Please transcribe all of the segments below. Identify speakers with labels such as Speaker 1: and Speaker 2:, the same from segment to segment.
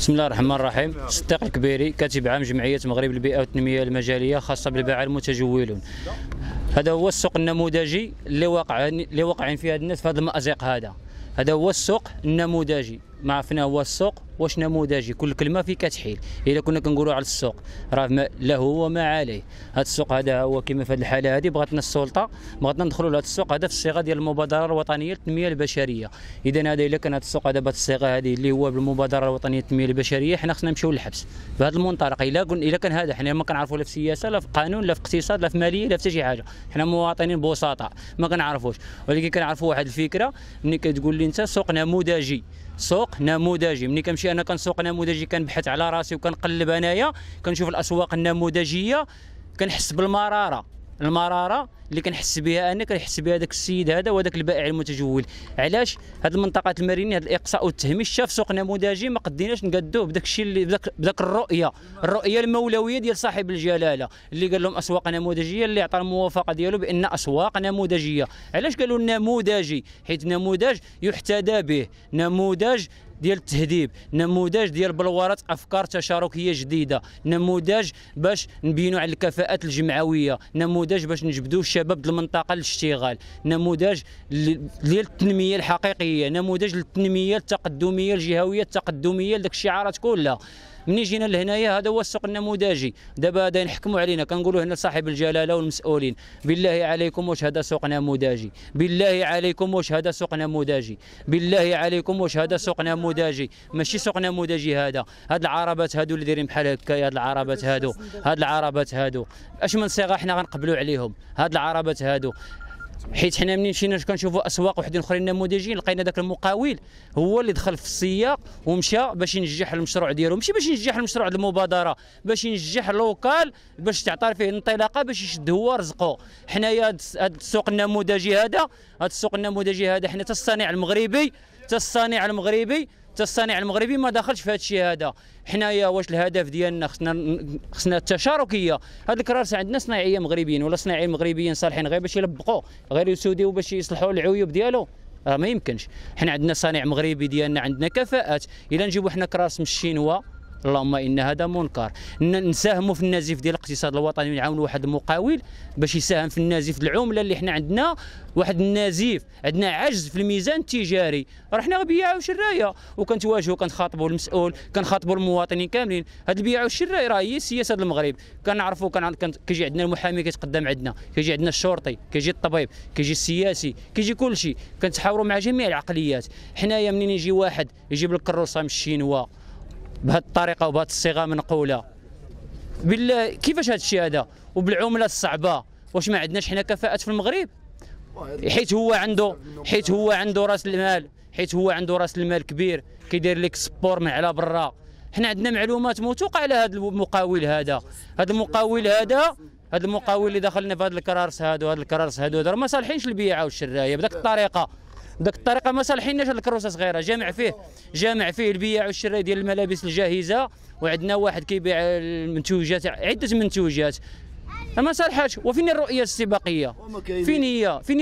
Speaker 1: بسم الله الرحمن الرحيم. صديق الكبيري، كاتب عام جمعية مغرب للبيئة والتنمية المجالية خاصة بالباعة المتجولون. هذا هو السوق النموذجي اللي واقعين فيه هاد الناس في هذا المأزق. هذا هو السوق النموذجي. ما عرفنا هو السوق واش نموذجي، كل كلمه فيه كتحيل. الا كنا كنقولوا على السوق راه له وما عليه. هذا السوق هذا هو كما في هذه الحاله هذه بغاتنا السلطه، بغاتنا ندخلوا لهذا السوق هذا في الصيغه ديال المبادره الوطنيه للتنميه البشريه. اذا هذا الا كان هذا السوق هذا بهذه الصيغه هذه اللي هو بالمبادره الوطنيه للتنميه البشريه، حنا خصنا نمشيو للحبس بهذا المنطلق. الا كان هذا حنا ما كنعرفوا لا في السياسه لا في القانون لا في الاقتصاد لا في الماليه لا في حتى شي حاجه. حنا مواطنين بسطاء ما كنعرفوش، ولكن كنعرفوا واحد الفكره. ملي كتقول لي انت سوق نموذجي، سوق نموذجي، ملي كنمشي انا كنسوق نموذجي كنبحث على راسي وكنقلب انايا كنشوف الاسواق النموذجيه كنحس بالمراره، المراره اللي كنحس بها انا كنحس بها داك السيد هذا وهذاك البائع المتجول. علاش هاد المنطقات المرينيه هاد الاقصاء والتهميش شاف سوق نموذجي ما قديناش نقادوه بداك الشيء اللي بداك الرؤيه المولويه ديال صاحب الجلاله اللي قال لهم اسواق نموذجيه، اللي عطى الموافقه ديالو بان اسواق نموذجيه. علاش قالوا نموذجي؟ حيت نموذج يحتذى به، نموذج ديال التهذيب، نموذج ديال بلورات افكار تشاركيه جديده، نموذج باش نبينوا على الكفاءات الجمعويه، نموذج باش نجبدوا الشباب ديال المنطقه للاشتغال، نموذج ديال التنميه الحقيقيه، نموذج للتنميه التقدميه الجهويه التقدميه لذاك الشعارات كلها. منين جينا لهنايا هذا هو السوق النموذجي. دابا هذا ينحكموا علينا، كنقولوا هنا لصاحب الجلاله والمسؤولين، بالله عليكم واش هذا سوق نموذجي؟ بالله عليكم واش هذا سوق نموذجي؟ بالله عليكم واش هذا سوق نموذجي؟ ماشي سوق نموذجي هذا. هاد العربات هادو اللي دايرين بحال هكا، هاد العربات هادو اش من صيغه حنا غنقبلوا عليهم؟ هاد العربات هادو حيت حنا منين مشينا كنشوفوا اسواق وحدين اخرين نموذجيين لقينا ذاك المقاول هو اللي دخل في السياق ومشى باش ينجح المشروع ديالو، ماشي باش ينجح المشروع ديال المبادره، باش ينجح اللوكال باش تعطى فيه انطلاقه باش يشد هو رزقه. حنايا هذا السوق النموذجي هذا حنا الصانع المغربي ما داخلش في هذا الشيء هذا. حنايا واش الهدف ديالنا خصنا التشاركيه. هذا الكراسي عندنا صناعيه مغربيين ولا صناعيين مغربيين صالحين غير باش يلبقوا، غير يسوديو باش يصلحوا العيوب ديالو، ما يمكنش. حنا عندنا صانع مغربي ديالنا، عندنا كفاءات. الا نجيبوا حنا كراس من الشينوا اللهم ان هذا منكر. نساهموا في النزيف ديال الاقتصاد الوطني ونعاونوا واحد المقاول باش يساهم في النزيف العمله اللي حنا عندنا واحد النزيف، عندنا عجز في الميزان التجاري. راه حنا بياع وشرايه وكنتواجهوا كنخاطبوا المسؤول، كنخاطبوا المواطنين كاملين. هاد البياع والشرايه راه هي سياسه المغرب. كنعرفوا كيجي عندنا المحامي كيتقدم عندنا، كيجي عندنا الشرطي، كيجي الطبيب، كيجي السياسي، كيجي كلشي. كنتحاوروا مع جميع العقليات. حنايا منين يجي واحد يجيب لك الكروسه من الشينوا بهذه الطريقه وبهذه الصيغه منقوله، بالله كيفاش هذا الشيء هذا وبالعمله الصعبه؟ واش ما عندناش حنا كفاءات في المغرب؟ حيت هو عنده راس المال كبير كيدير لك سبور من على برا. حنا عندنا معلومات موثوقه على هذا المقاول هذا. هذا المقاول اللي دخلنا في هذا الكرارس هادو راه ما صالحينش البيعه والشرايه بداك الطريقه. ما صالحيناش هاد الكروسه صغيره. جامع فيه البيع والشراء ديال الملابس الجاهزه، وعندنا واحد كيبيع المنتوجات، عده منتوجات ما صالحاش. وفين الرؤيه السباقيه؟ فين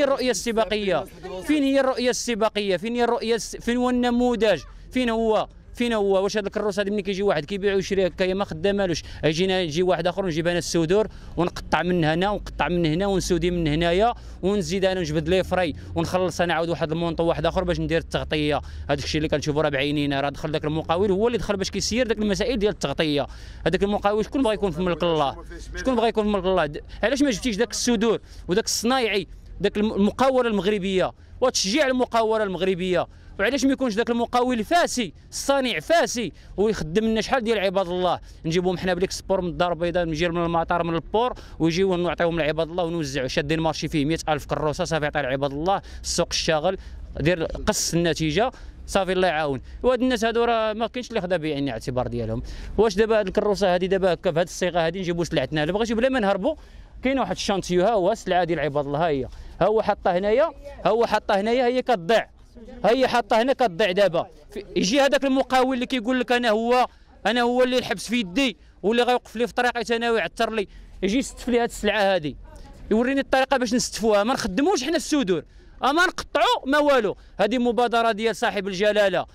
Speaker 1: هو النموذج؟ فين هو؟ واش هذا الكروس هذا ملي كيجي واحد كيبيع ويشري هكايا ما خدامالوش، يجي واحد اخر ونجيب انا السودور ونقطع من هنا ونقطع من هنا ونسودي من هنايا ونزيد انا نجبد لي فري ونخلص انا عاود واحد المونطو واحد اخر باش ندير التغطيه. هذاك الشيء اللي كنشوفوا راه بعينينا. راه دخل ذاك المقاول هو اللي دخل باش كيسير ذاك المسائل ديال التغطيه. هذاك المقاول شكون بغى يكون في ملك الله؟ علاش ما جبتيش ذاك السودور وذاك الصنايعي، ذاك المقاوله المغربيه وتشجيع المقاوله المغربيه؟ وعلاش ما يكونش ذاك المقاول فاسي، الصانع فاسي ويخدم لنا شحال ديال عباد الله؟ نجيبوهم حنا بليك سبور من الدار البيضاء، نجيو من المطار من البور ويجيو نعطيوهم لعباد الله ونوزعوا. شادين مارشي فيه 100,000 كروسه صافي عطي لعباد الله. السوق الشاغل دير قص النتيجه صافي الله يعاون. وهاد الناس هادو راه ما كاينش اللي خدا بعين الاعتبار ديالهم. واش دابا هاد الكروسه هادي دابا هكا بهاد الصيغه هادي نجيبوا سلعتنا؟ الا بغيتي بلا ما نهربوا كاين واحد الشانتيو ها هو السلعه ديال عباد الله، ها هو حاطه هنايا هي كتضيع، هي حاطه هنا كتضيع. دابا يجي هذاك المقاول اللي كيقول لك انا هو اللي الحبس في يدي واللي غيوقف لي في طريقي انا ويعثر لي، يجي يستف لي هذه السلعه هذه، يوريني الطريقه باش نستفوها. ما نخدموش حنا السدور، ما نقطعوا ما والو. هذه مبادره ديال صاحب الجلاله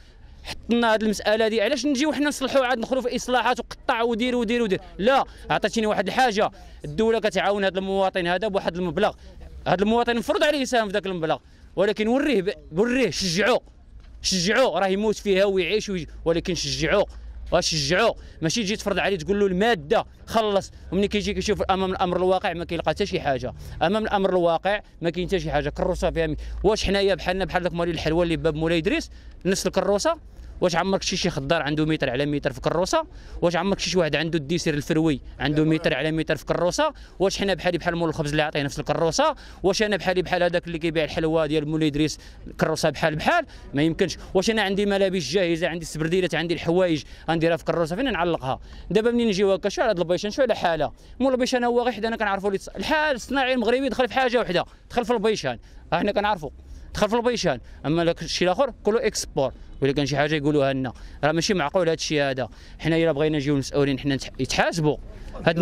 Speaker 1: حطنا هذه المساله هذه، علاش نجيو حنا نصلحوا عاد ندخلوا في اصلاحات وقطع ودير ودير ودير؟ لا، عطيتيني واحد الحاجه، الدوله كتعاون هذا المواطن هذا بواحد المبلغ، هذا المواطن مفروض عليه يساهم في ذاك المبلغ، ولكن وريه شجعوه راه يموت فيها ويعيش ولكن شجعوه ماشي تجي تفرض عليه تقول له الماده خلص، وملي كيجي كيشوف امام الامر الواقع ما كيلقى حتى شي حاجه، امام الامر الواقع ما كاين حتى شي حاجه. كروسه فيها واش حنايا بحالنا بحال داك مالي الحلوى اللي باب مولاي ادريس نفس الكروسه؟ واش عمرك شي خضار عنده متر على متر في كروسه؟ واش عمرك شي واحد عنده الديسير الفروي عنده متر على متر في كروسه؟ واش حنا بحال مول الخبز اللي عطيه نفس الكروسه؟ واش انا بحال هذاك اللي كيبيع الحلوى ديال مولاي ادريس كروسه بحال؟ ما يمكنش. واش انا عندي ملابس جاهزه، عندي السبرديلات، عندي الحوايج غنديرها في كروسه، فين نعلقها؟ دابا منين نجيو هكا شو على هاد البيشان، شو على حاله مول البيشان هو غير حدانا كنعرفوا الحال الصناعي المغربي دخل في حاجه وحده، دخل في البيشان، ها حنا كنعرفوا دخل في البيشان، اما الشيء الاخر كله اكسبور. ولا كان شي حاجه يقولوها لنا راه ماشي معقول هذا الشيء هذا. حنا الا بغينا نجيو مسؤولين حنا يتحاسبوا، هاد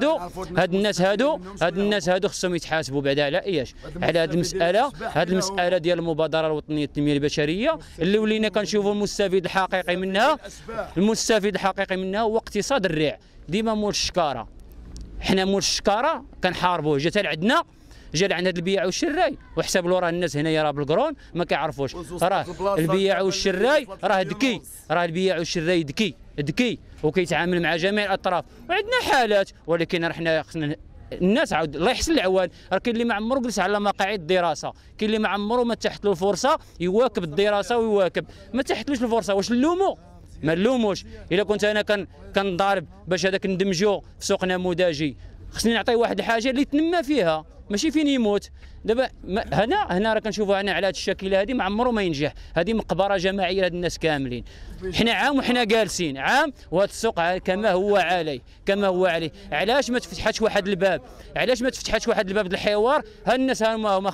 Speaker 1: الناس هادو خصهم يتحاسبوا بعدا على اياش؟ على هاد المساله ديال المبادره الوطنيه للتنميه البشريه اللي ولينا كنشوفوا المستفيد الحقيقي منها هو اقتصاد الريع. ديما مول الشكاره، حنا مول الشكاره كنحاربوه، جا حتى لعندنا جا لعند هاد البياع والشراي، وحسب له راه الناس هنايا راه بالقرون ما كيعرفوش، راه البياع والشراي راه ذكي، راه البياع والشراي ذكي وكيتعامل مع جميع الاطراف، وعندنا حالات، ولكن راه حنا خصنا الناس عاود الله يحسن العوان. راه كاين اللي ما عمرو جلس على مقاعد الدراسه، كاين اللي ما عمرو ما تحت له الفرصه يواكب الدراسه ويواكب، ما تحتلوش الفرصه. واش نلومو؟ ما نلوموش. الا كنت انا كنضارب باش هذاك ندمجو في سوق نموذجي، خصني نعطيه واحد الحاجه اللي يتنمى فيها، ماشي فين يموت. دابا هنا راه كنشوفوا انا على هذا الشكل هذه ما عمره ما ينجح، هذه مقبره جماعيه لهاد الناس كاملين. حنا عام وحنا جالسين وهذا السوق كما هو عليه. علاش ما تفتحش واحد الباب؟ للحوار؟ ها الناس هما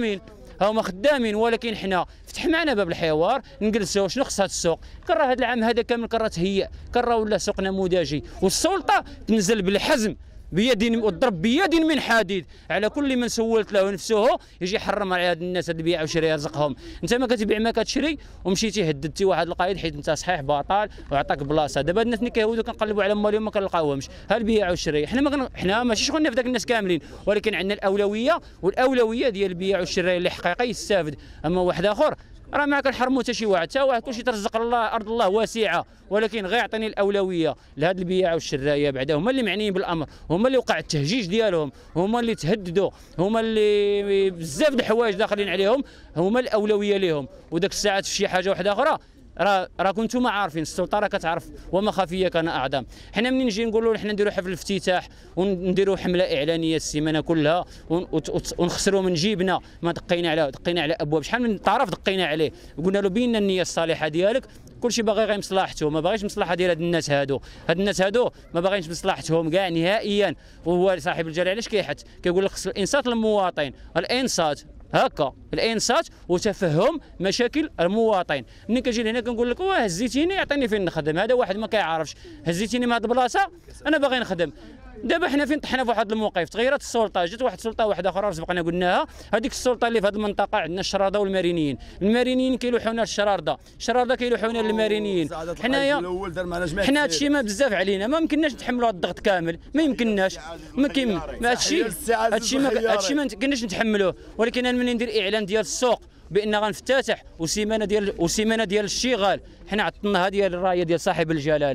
Speaker 1: خدامين، ولكن حنا فتح معنا باب الحوار، نجلسوا شنو خص هذا السوق. كره هذا العام هذا كامل كره تهيئ، كره ولا سوق نموذجي، والسلطه تنزل بالحزم والضرب بيد من حديد على كل من سولت له نفسه يجي يحرم على هاد الناس اللي بيع وشري يرزقهم. انت ما كتبيع ما كتشري ومشيتي هددتي واحد القايد حيت انت صحيح بطال وعطاك بلاصه. دابا الناس اللي كيهودوا كنقلبوا على مالهم ما كنلقاوهمش، ها البيع والشري. حنا ماشي شغلنا في ذاك الناس كاملين، ولكن عندنا الاولويه، والاولويه ديال البيع والشراء اللي حقيقي يستافد. اما واحد اخر راه ما كنحرموا حتى شي واحد، كلشي ترزق الله، ارض الله واسعه، ولكن غير يعطيني الاولويه لهاد البياع والشرايه. بعدا هما اللي معنيين بالامر، هما اللي وقع التهجيج ديالهم، هما اللي تهددوا، هما اللي بزاف د الحوايج داخلين عليهم، هما الاولويه لهم. وداك الساعات في شي حاجه واحده اخرى راه كنتم عارفين، السلطه راه كتعرف وما خفيه كان اعظم. حنا منين نجي نقولوا حنا نديروا حفل الافتتاح ونديروا حمله اعلانيه السيمانه كلها ونخسروا من جيبنا، ما دقينا على ابواب، شحال من طرف دقينا عليه وقلنا له بينا النيه الصالحه ديالك، كلشي باغي غير مصلحته، ما باغيش مصلحه ديال هاد الناس هادو ما باغينش مصلحتهم كاع نهائيا. وهو صاحب الجلاله علاش كيحث كيقول لك خص الانصات للمواطن، الانصات هكا، الانصات وتفهم مشاكل المواطن. ملي كنجي لهنا كنقول لك هزيتيني عطيني فين نخدم، هذا واحد ما كيعرفش، هزيتيني من هذه البلاصه انا باغي نخدم. دابا حنا فين طحنا في واحد الموقف، تغيرت السلطه، جات واحد السلطه واحده اخرى سبقنا قلناها، هذيك السلطه اللي في هذه المنطقه عندنا الشرارده والمارينيين، المارينيين كيلوحونا للشرارده، الشرارده كيلوحونا للمارينيين. حنايا حنا هادشي ما بزاف علينا، ما يمكنناش نتحملوا هذا الضغط كامل، ما يمكنناش، ما كاين هادشي ما يمكنناش نتحملوه. ولكن انا ملي ندير اعلان ديال السوق بان غنفتتح وسيمانه ديال الشغال، حنا عطيناها ديال الرايه ديال صاحب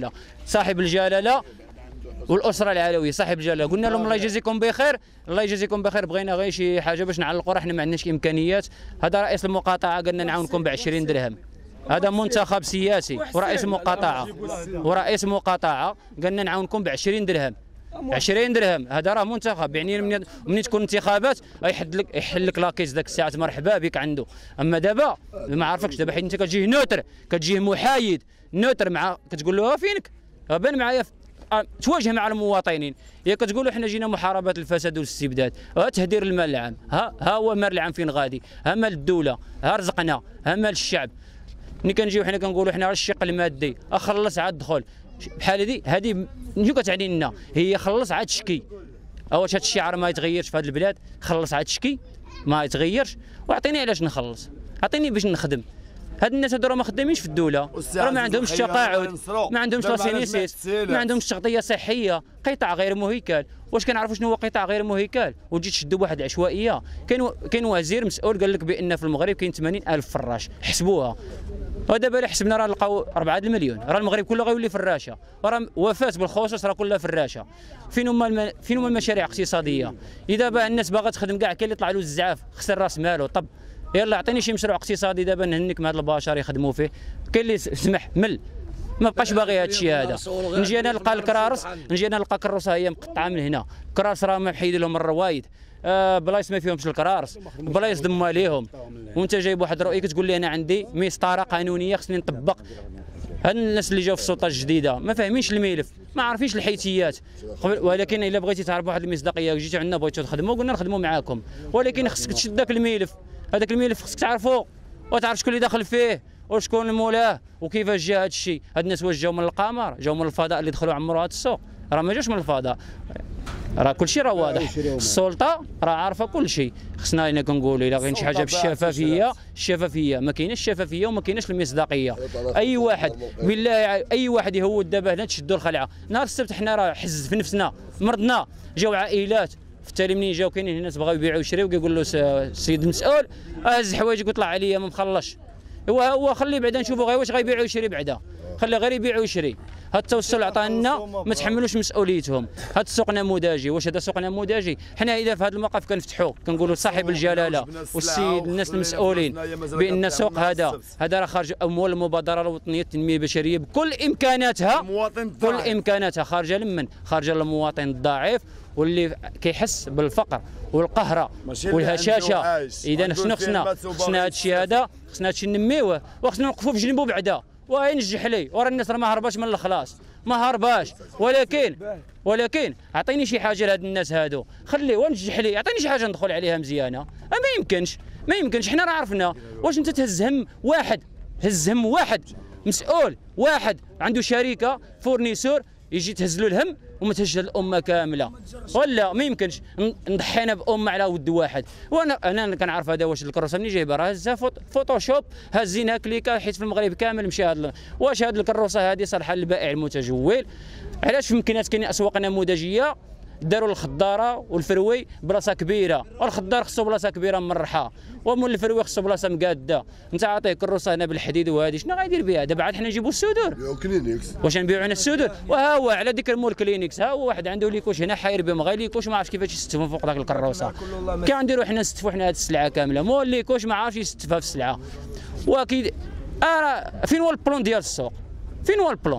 Speaker 1: الجلاله والاسره العلويه، صاحب الجلاله، قلنا لهم الله يجازيكم بخير، بغينا غير شي حاجه باش نعلقوا، راه حنا ما عندناش امكانيات. هذا رئيس المقاطعه قالنا نعاونكم ب 20 درهم، هذا منتخب سياسي ورئيس مقاطعه قالنا نعاونكم ب 20 درهم. 20 درهم هذا راه منتخب، يعني ملي تكون انتخابات يحل لك لاكيز ذاك الساعات مرحبا بك عنده. اما دابا ما عارفكش، دابا حيت انت كتجيه نوتر، كتجيه محايد نوتر، مع كتقول له فينك بان معايا تواجه مع المواطنين، يا كتقولوا حنا جينا محاربه الفساد والاستبداد، تهدير المال العام، ها هو مال العام فين غادي، ها مال الدوله، ها رزقنا، ها مال الشعب. ملي كنجيو حنا كنقولوا حنا الشق المادي، اخلص عاد دخل بحال هذه شنو كتعني لنا؟ هي خلص عاد شكي. واش هذا الشعار ما يتغيرش في هذه البلاد؟ خلص عاد شكي ما يتغيرش، واعطيني علاش نخلص، اعطيني باش نخدم. هاد الناس هادو راه ما خدامينش في الدوله، راه ما عندهمش تقاعد، ما عندهمش راسينيسيس، ما عندهمش تغطيه صحيه، قطاع غير مهيكل. واش كنعرفوا شنو هو قطاع غير مهيكل؟ وتجي تشدوا بواحد العشوائيه. كاين وزير مسؤول قال لك بان في المغرب كاين 80,000 فراش، حسبوها. ودابا الا حسبنا راه نلقاو 4 المليون، راه المغرب كله غيولي فراشه، وراه وفاه بالخصوص راه كلها فراشه. فين هما المشاريع الاقتصاديه؟ اذا دابا الناس باغا تخدم كاع، كاين اللي طلع له الزعاف خسر راس مالو، طب يلا عطيني شي مشروع اقتصادي دابا نهنيك مع هاد البشر يخدموا فيه. كاين اللي سمح مل ما بقاش باغي هذا الشيء هذا. نجي انا نلقى الكرارس، نجي انا نلقى كروسه هي مقطعه من هنا، الكرارس راه محيد لهم الروايد، بلايص ما فيهمش الكرارس، بلايص ضم عليهم، وانت جايب واحد الرؤيه كتقول لي انا عندي مسطره قانونيه خصني نطبق. هاد الناس اللي جاوا في السلطه الجديده ما فاهمينش الملف، ما عارفينش الحيتيات، ولكن الا بغيتي تعرف واحد المصداقيه وجيتوا عندنا بغيتوا تخدموا قلنا نخدموا معاكم، ولكن خصك تشد ذاك الملف، هذاك الملف خصك تعرفه وتعرف شكون اللي داخل فيه وشكون مولاه وكيفاش جا هذا الشيء. هاد الناس واش جاوا من القمر؟ جاوا من الفضاء اللي دخلوا عمروا هذا السوق؟ راه ما جاوش من الفضاء، راه كلشي راه واضح. السلطه راه عارفه كلشي. خصنا انا كنقولوا الا كاين شي حاجه بالشفافيه، الشفافيه ما كايناش الشفافيه وما كايناش المصداقيه. اي واحد بالله اي واحد يهود دابا هنا تشدوا الخلعه. نهار السبت حنا راه حز في نفسنا مرضنا، جاو عائلات في التالي منين جاو كاينين الناس بغاو يبيعوا ويشريو كيقول له السيد المسؤول هز حوايجك وطلع عليا ما مخلصش. هو خليه بعدا نشوفوا غير واش غيبيع ويشري بعدا، خليه غير يبيع ويشري. هاد التوسل عطانا ما تحملوش مسؤوليتهم. هاد السوق نموذجي، واش هذا سوق نموذجي؟ حنا اذا في هذا الموقف كنفتحوا كنقولوا صاحب الجلاله والسيد الناس المسؤولين بان السوق هذا راه خارج اموال المبادره الوطنيه للتنميه البشريه بكل امكاناتها، كل امكاناتها خارجه لمن؟ خارجه للمواطن الضعيف واللي كيحس بالفقر والقهره والهشاشه. اذا شنو خصنا هذا الشيء هذا، خصنا هذا الشيء ننميوه وخصنا نوقفوا بجنبه بعدا. وين نجح لي ورا الناس راه ما هرباش من الاخلاص، ما هرباش، ولكن عطيني شي حاجه لهاد الناس هادو، خليه ونجح لي، عطيني شي حاجه ندخل عليها مزيانه. ما يمكنش حنا راه عرفنا. واش انت تهز هم واحد مسؤول واحد عنده شركه فورنيسور يجي تهز له الهم وما تهزش الامه كامله؟ ولا ما يمكنش نضحينا بامه على ود واحد. وانا كنعرف هذا واش الكروسه منين جايبها، راه هزها فوتوشوب، هزينها كليكا حيت في المغرب كامل مشى هذا. واش هذه الكروسه هذه صالحه للبائع المتجول؟ علاش في مكينات كاينين اسواق نموذجيه داروا الخضاره والفروي بلاصه كبيره، والخضار خصو بلاصه كبيره مرحه، ومول الفروي خصو بلاصه مقاده. انت عاطيه كروسه هنا بالحديد وهذه شنو غيدير بها؟ دابا عاد حنا نجيبوا السدور
Speaker 2: كلينكس،
Speaker 1: واش نبيعوا هنا السدور؟ وها هو على ذكر مول كلينكس، ها هو واحد عنده ليكوش هنا حاير بهم غير ليكوش ما عرفش كيفاش يستفهم فوق ذاك الكروسه. كنديروا حنا نستفوا حنا هذه السلعه كامله، مول ليكوش ما عارفش يستفها في السلعه. واكيد فين هو البلون ديال السوق؟ فين هو البلون؟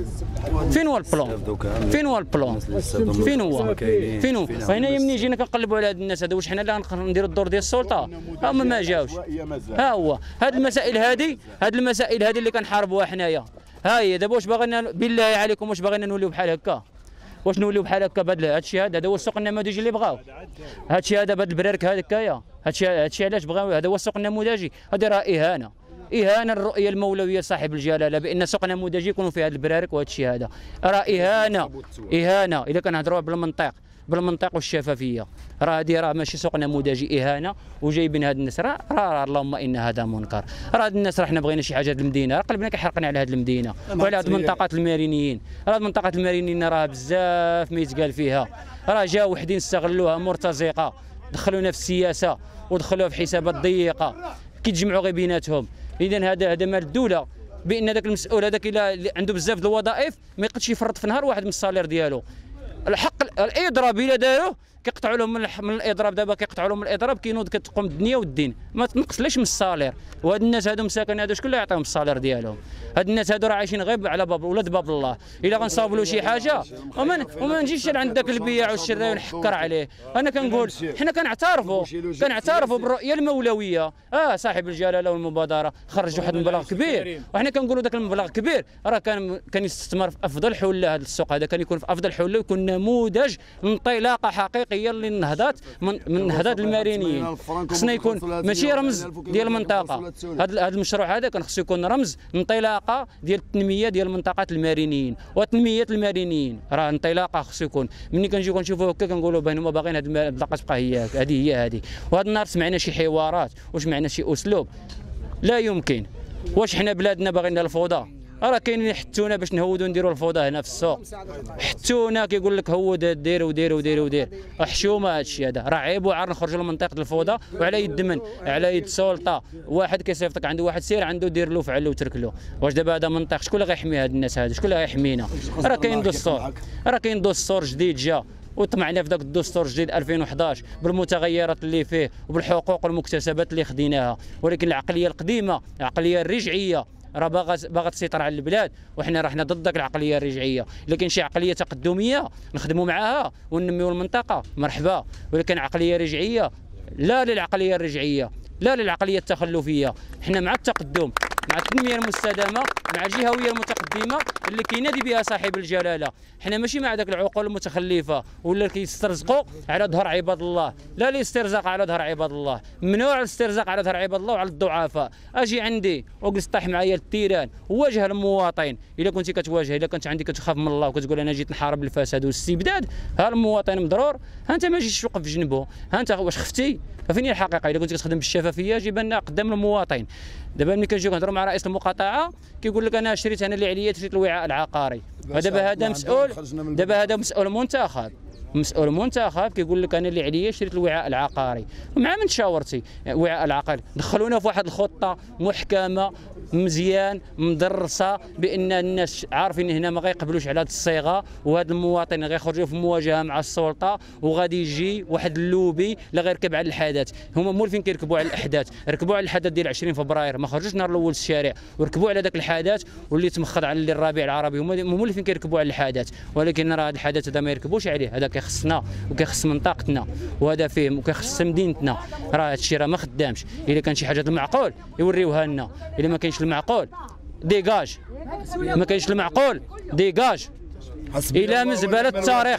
Speaker 1: فهنا ملي جينا كنقلبوا على هاد الناس هذا واش حنا اللي نديروا الدور ديال السلطه؟ هما ما جاوش. ها هو هاد المسائل هذه اللي كنحاربوها حنايا. ها هي دابا واش باغينا بالله عليكم واش باغينا نوليو بحال هكا؟ واش نوليو بحال هكا بهذا الشيء هذا هو السوق النموذجي اللي بغاو؟ هذا الشيء هذا بهذا البرارك هكايا، هذا الشيء علاش بغاو؟ هذا هو السوق النموذجي. هذه راه إهانة الرؤية المولوية لصاحب الجلالة بأن سوق نموذجي يكونوا فيها البرارك وهذا الشيء هذا، راه إهانة إذا كنهضروا بالمنطق والشفافية. راه هذه راه ماشي سوق نموذجي، إهانة. وجايبين هاد الناس راه اللهم إن هذا منكر. راه هاد الناس راه حنا بغينا شي حاجة هاد المدينة، راه قلبنا كيحرقنا على هاد المدينة وعلى هاد المنطقات المارينيين. راه منطقة المارينيين راه بزاف ما يتقال فيها، راه جاو وحدين استغلوها مرتزقة، دخلونا في السياسة ودخلوها في حسابات ضيقة كيتجمعوا غير بيناتهم. اذا هذا مال الدوله بان ذاك المسؤول هذاك اللي عنده بزاف د الوظائف ما يقدش يفرط في نهار واحد من الصالير ديالو. الحق الاضراب الا داروه كيقطعوا لهم من الاضراب. دابا كيقطعوا لهم الاضراب كينوض كتقوم الدنيا والدين، ما تنقصليش من الصالير. وهاد الناس هادو مساكن هادو شكون اللي يعطيهم الصالير ديالهم؟ هاد الناس هادو راه عايشين غير على باب ولاد باب الله. الا غنصاوبوا شي حاجه وما نجيش عند داك البياع والشراء ونحكر عليه. انا كنقول حنا كنعترفوا بالرؤيه المولويه. صاحب الجلاله والمبادره خرج واحد المبلغ كبير، وحنا كنقولوا ذاك المبلغ كبير راه كان يستثمر في افضل حل. هذا السوق هذا كان يكون في افضل حل ويكون نموذج انطلاقه حقيقيه للنهضات من نهضات المارينيين. خصنا يكون ماشي رمز ديال المنطقه. هذا المشروع هذا كان خصو يكون رمز انطلاقه ديال التنميه ديال منطقه المارينيين وتنميه المارينيين. راه انطلاقه خصو يكون. ملي كنجيو كنشوفوا هكا كنقولوا بان هما باغيين هذه المنطقه تبقى هي هذه. وهذا النهار سمعنا شي حوارات وسمعنا شي اسلوب لا يمكن. واش حنا بلادنا باغيين الفوضى؟ راه كاينين يحتونا باش نهودوا نديروا الفوضى هنا في السوق، حتونا كيقول لك هود دير ودير ودير ودير، حشومه هذا الشيء هذا، راه عيب وعار نخرجوا لمنطقه الفوضى وعلى يد من؟ على يد السلطه، واحد كيصيفطك عنده واحد سير عنده دير له فعل له وترك له، واش دابا هذا منطق شكون اللي غيحمي هاد الناس هادو؟ شكون اللي غيحمينا؟ راه كاين دستور، راه كاين دستور جديد جا وطمعنا في ذاك الدستور الجديد 2011 بالمتغيرات اللي فيه وبالحقوق والمكتسبات اللي خديناها، ولكن العقليه القديمه العقليه الرجعيه راه باغا تسيطر على البلاد، وحنا راه حنا ضد داك العقليه الرجعيه، لكن شي عقليه تقدميه نخدموا معاها وننميو المنطقه مرحبا، ولكن عقليه رجعيه لا للعقليه الرجعيه، لا للعقليه التخلفيه، حنا مع التقدم، مع التنميه المستدامه، مع الجهويه المتقدمه اللي كينادي بها صاحب الجلاله، حنا ماشي مع ذاك العقول المتخلفه ولا كيسترزقوا على ظهر عباد الله، لا الاسترزاق على ظهر عباد الله، ممنوع الاسترزاق على ظهر عباد الله وعلى الضعفاء، اجي عندي وجلس طيح معايا التيران وواجه المواطن، الا كنتي كتواجه، الا كنت عندك كتخاف من الله وكتقول انا جيت نحارب الفساد والاستبداد، ها المواطن مضرور، ها انت ما جيتش توقف جنبه، ها انت واش خفتي؟ فين هي الحقيقه؟ الا كنت كتخدم بالشفافيه جيب لنا قدام المواطن. دابا ملي كنجيو كنهضروا مع رئيس المقاطعه كيقول لك انا شريت انا اللي عليا شريت الوعاء العقاري، ودابا هذا مسؤول، دابا هذا مسؤول منتخب، مسؤول منتخب كيقول لك انا اللي عليا شريت الوعاء العقاري، مع من تشاورتي؟ الوعاء العقاري دخلونا في واحد الخطه محكمه مزيان مدرسه بان الناس عارفين هنا ما غيقبلوش على هذه الصيغه، وهذا المواطن غيخرجوا في مواجهه مع السلطه، وغادي يجي واحد اللوبي لا غيركب على الحدث، هما مولفين كيركبوا على الاحداث، ركبوا على الحدث ديال 20 فبراير ما خرجوش نهار الاول الشارع وركبوا على ذاك الحدث واللي تمخض على الربيع العربي، هما مولفين كيركبوا على الحدث، ولكن راه هذا الحدث هذا ما يركبوش عليه، هذا كيخصنا وكيخص منطقتنا وهذا فيه وكيخص مدينتنا، راه هذا الشيء راه ما خدامش، الا كان شي حاجه المعقول يوريوها لنا، الا ما كاينش المعقول ديجاج، ما كاينش المعقول ديجاج، الى من زباله التاريخ،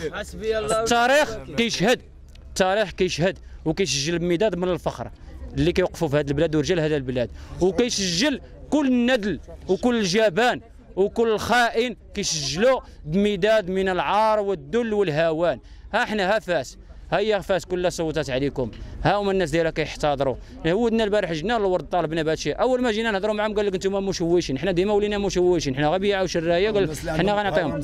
Speaker 1: التاريخ كيشهد، التاريخ كيشهد وكيسجل بمداد من الفخر اللي كيوقفوا في هذه البلاد ورجال هذه البلاد، وكيسجل كل الندل وكل الجبان وكل الخائن كيسجلوا بمداد من العار والذل والهوان. ها حنا ها فاس، هيا فاس كلها صوتات عليكم، ها هما الناس ديالها كيحتضروا، هودنا البارح جينا للورد طالبنا بهذا الشيء، اول ما جينا نهضروا معاهم قال لك انتم مشوشين، حنا ديما ولينا مشوشين، حنا غير بيعوا شرايه قال حنا غنعطيهم،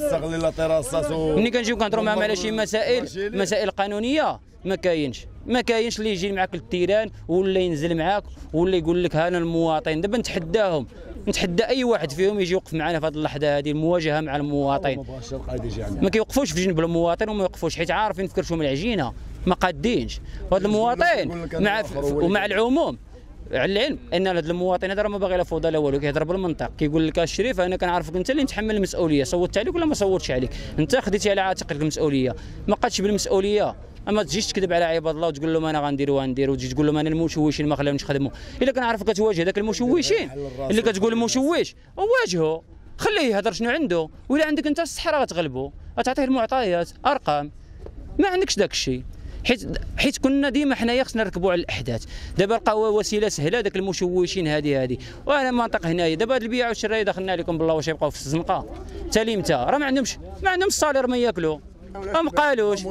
Speaker 1: ملي كنجيو كنهضروا معاهم على شي مسائل قانونيه ما كاينش اللي يجي معاك التيران ولا ينزل معاك ولا يقول لك ها انا المواطن، دابا نتحداهم، نتحدى اي واحد فيهم يجي يوقف معنا في هذه اللحظه هذه المواجهه مع المواطن، ما كيوقفوش في جنب المواطن وما يوقفوش حيت عارفين في كرشهم العجينه ما قادينش، وهذا المواطن ومع العموم على العلم ان هذا المواطن هذا راه ما باغي لا فوضى لا والو، كيهضر بالمنطق، كيقول لك الشريف انا كنعرفك انت اللي نتحمل المسؤوليه، صوتت عليك ولا ما صوتش عليك، انت خديتي على عاتقك المسؤوليه، ما قادش بالمسؤوليه، اما تجيش تكذب على عباد الله وتقول لهم انا غندير وغندير، وتجي تقول لهم انا المشوشين ما خلاونيش نخدموا، الا كنعرفك كتواجه ذاك المشوشين اللي كتقول المشوش واجهه، خليه يهضر شنو عنده، ولا عندك انت الصحه راه غتغلبه، غتعطيه المعطيات ارقام، ما عندكش داك الشيء، حيت كنا ديما حنايا خصنا نركبوا على الاحداث، دابا لقاو وسيله سهله داك المشوشين هذه وانا المنطق هنايا دابا هاد البيع والشرايه دخلنا عليكم بالله واش يبقاو في الزنقه حتى ليمتى، راه ما عندهمش الصالير ما ياكلوا، ما بقالوش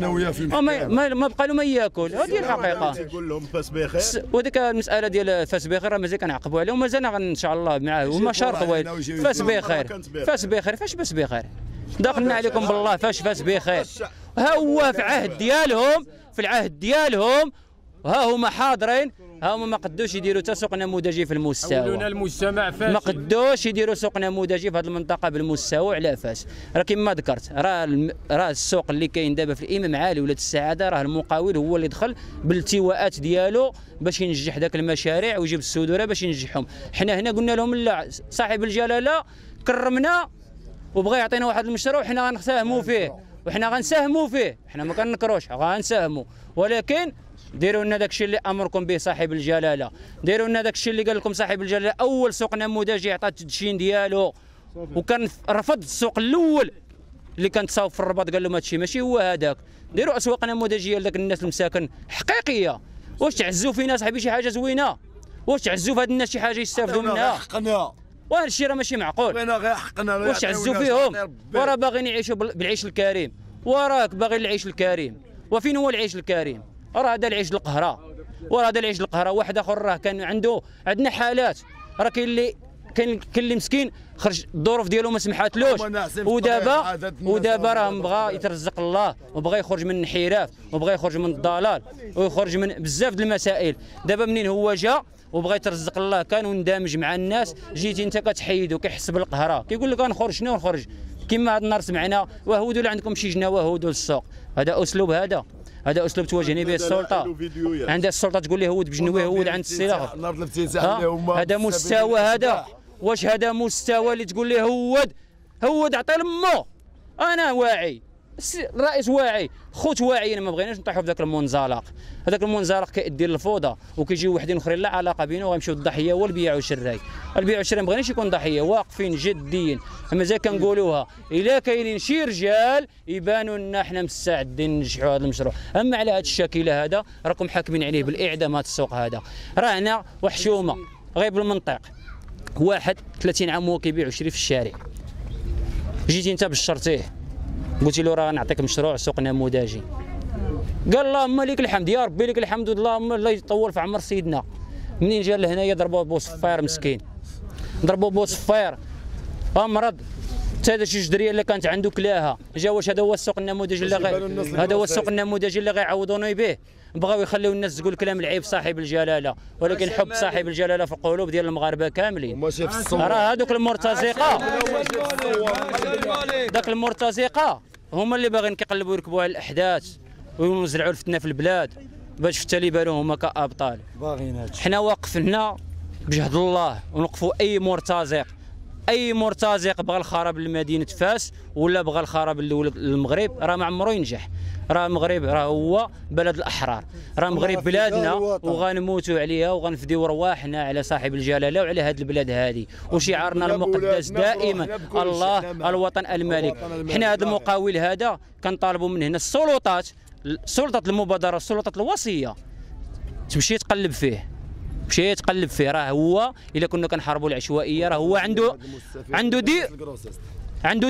Speaker 1: ما بقى له ما ياكل، هذه الحقيقه،
Speaker 2: يقول لهم فاس بخير،
Speaker 1: وديك المساله ديال فاس بخير راه مازال كنعقبوا عليه ومازال ان شاء الله معاه وما شرط طويل، فاس بخير فاس بخير فاش فاس بخير دخلنا عليكم بالله فاش بخير، ها هو في العهد ديالهم ها هما حاضرين، ها هما ما قدوش يديروا حتى سوق نموذجي في المستوى،
Speaker 3: المجتمع فاشل،
Speaker 1: ما قدوش يديروا سوق نموذجي في هذه المنطقه بالمستوى، على فاس راه كما ذكرت راه السوق اللي كاين دابا في الامام عالي ولاد السعاده راه المقاول هو اللي دخل بالالتواءات ديالو باش ينجح ذاك المشاريع ويجيب السدوره باش ينجحهم، حنا هنا قلنا لهم لا صاحب الجلاله كرمنا وبغى يعطينا واحد المشروع حنا غنساهموا فيه وحنا غنساهموا فيه، حنا ما كنكروش غنساهموا، ولكن ديروا لنا داك الشيء اللي امركم به صاحب الجلاله، ديروا لنا داك الشيء اللي قال لكم صاحب الجلاله، اول سوق نموذجي عطى التدشين ديالو، وكان رفض السوق الاول اللي كان تصاوب في الرباط قال لهم هذا الشيء ماشي هو هذاك، ديروا اسواق نموذجيه لذاك الناس المساكن حقيقيه، واش تعزوا فينا صاحبي شي حاجه زوينه، واش تعزوا في هاد الناس شي حاجه يستافدوا منها، وهذا الشيء راه ماشي معقول، واش تعزوا فيهم وراه باغيين يعيشوا بالعيش الكريم، وراك باغي العيش الكريم، وفين هو العيش الكريم؟ راه هذا العيش القهره، وراه هذا العيش القهره، واحد اخر راه كان عندنا حالات راه كاين اللي مسكين خرج الظروف ديالو ما سمحاتلوش، ودابا راه بغى يترزق الله وبغى يخرج من الانحراف وبغى يخرج من الضلال ويخرج من بزاف د المسائل. دابا منين هو جا وبغى يترزق الله كان وندمج مع الناس، جيتي انت كتحيدو كيحس بالقهره كيقول لك غنخرج شنو نخرج كما هذا النهار سمعنا وهودوا اللي عندكم شي جنا وهودوا للسوق. هذا اسلوب، هذا اسلوب تواجهني به السلطه. عندها السلطه تقول لي هود بجنوي هود عند السلاح. هذا مستوى هذا؟ واش هذا مستوى اللي تقول لي هود عطي لمو؟ انا واعي، الرئيس واعي، خوت واعيين، ما بغيناش نطيحوا في ذاك المنزلق. هذاك المنزلق كيؤدي للفوضى وكيجيو وحدين اخرين لا علاقه بينه وغيمشيو الضحيه هو البيع والشراي. البيع والشراي ما بغيناش يكون ضحيه، واقفين جديين. مازال كنقولوها الا كاينين شي رجال يبانوا لنا حنا مستعدين ننجحوا هذا المشروع. اما على هذا الشكل هذا راكم حاكمين عليه بالاعدام. هذا السوق هذا راه هنا وحشومه غير بالمنطق. واحد 30 عام هو كيبيع ويشري في الشارع، جيتي انت بشرتيه قلتي له راه نعطيك مشروع سوق نموذجي، قال اللهم لك الحمد يا ربي لك الحمد، اللهم الله يطول في عمر سيدنا. منين جا لهنايا ضربوه بوصفير مسكين، ضربوه بوصفير مرض. هذا شي جدريه اللي كانت عنده كلاها جا. واش هذا هو السوق النموذجي هذا هو السوق النموذجي اللي غيعوضوني به؟ بغاو يخليو الناس تقول كلام العيب صاحب الجلاله، ولكن حب صاحب الجلاله في القلوب ديال المغاربه كاملين. راه هذوك المرتزقه، ذاك المرتزقه هما اللي باغيين كيقلبوا يركبوا على الاحداث ويوزعوا الفتنه في البلاد باش في التالي يبانوا هما كابطال. حنا واقفين بجهد الله ونوقفوا اي مرتزق بغى الخراب لمدينه فاس ولا بغى الخراب للمغرب راه ما عمرو ينجح. راه المغرب راه هو بلد الاحرار، راه المغرب بلادنا وغنموتوا عليها وغنفديو رواحنا على صاحب الجلاله وعلى هذه البلاد هذه. وشعارنا المقدس دائما الله الوطن الملك. حنا هذا المقاول هذا كنطالبوا من هنا السلطات، سلطه المبادره، السلطات الوصيه تمشي تقلب فيه، راه هو الا كنا كنحاربوا العشوائيه راه هو عنده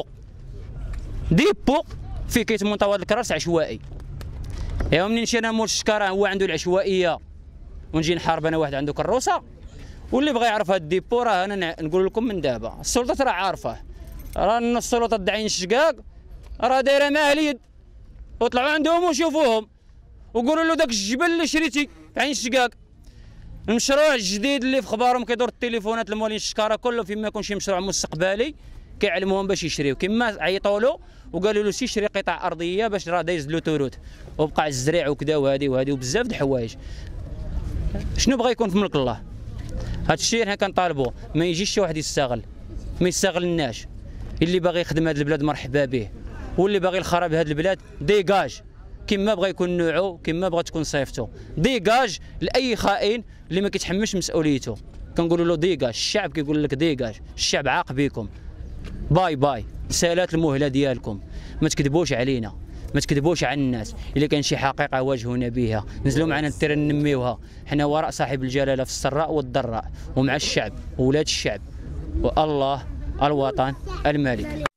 Speaker 1: ديبو فيه كيتم منطوى الكراس عشوائي. ايوا منين مشينا مول الشكاره هو عنده العشوائيه ونجي نحارب انا واحد عنده كروسه. واللي بغى يعرف هذا الديبو راه انا نقول لكم من دابا السلطات راه عارفه، راه السلطات د عين الشقاق راه دايره مع اليد، وطلعوا عندهم وشوفوهم وقولوا له داك الجبل اللي شريتي في عين الشقاق. المشروع الجديد اللي في خبارهم كيدور التليفونات الموالين الشكاره كله فيما يكون شي مشروع مستقبلي كيعلموهم باش يشريو. كما عيطوا له وقالوا له شري قطع ارضيه باش راه دايز له تروت وبقع الزريع وكذا وهذه وبزاف د الحوايج. شنو بغى يكون في ملك الله؟ هذا الشيء حنا كنطالبوا ما يجيش شي واحد ما يستغلناش. اللي باغي يخدم هذه البلاد مرحبا به، واللي باغي الخراب هذه البلاد ديجاج. كما بغى يكون نوعه، كما بغى تكون صيفته، ديجاج لاي خائن اللي ما كيتحملش مسؤوليته. كنقولوا له ديجاج. الشعب كيقول لك ديجاج، الشعب عاق بكم. باي سالات المهله ديالكم، ما تكذبوش علينا، ما تكذبوش على الناس. الا كان شي حقيقه واجهونا بها، نزلوا معنا التير ننميوها. حنا وراء صاحب الجلاله في السراء والضراء ومع الشعب وولاد الشعب والله الوطن الملك.